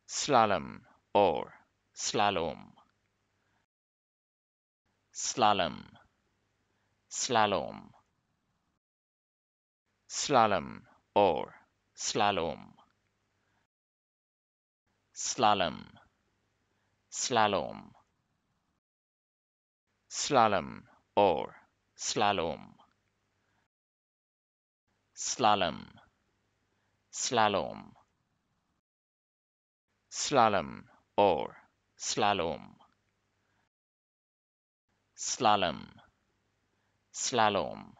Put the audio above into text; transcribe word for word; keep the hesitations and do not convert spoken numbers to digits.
slalom or slalom, slalom, slalom, slalom or slalom, slalom, slalom, slalom or slalom, slalom, slalom, slalom or slalom, slalom, slalom,